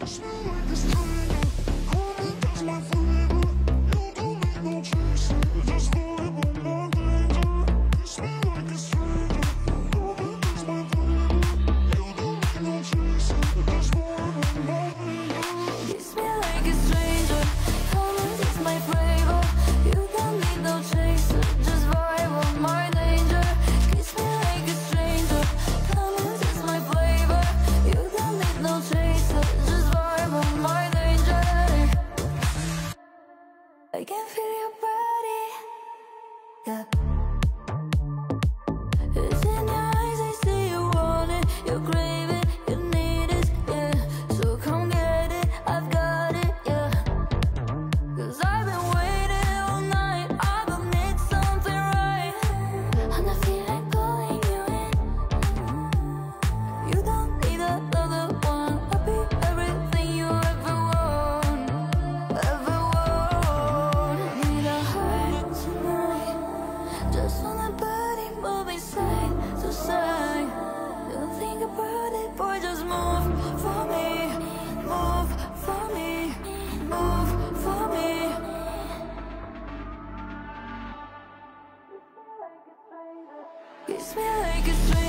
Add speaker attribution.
Speaker 1: I can feel your body, yeah. It's in your eyes, I see you want it. You crave it, you need it, yeah. So come get it, I've got it, yeah. Cause I've been waiting all night, I don't need something right. And I feel like pulling you in. You don't need another one. I'll be everything you ever want, ever want. Need a heart tonight, just want a body moving side to side. Don't think about it, boy, just move for me. Move for me, move for me. Kiss me like a stranger.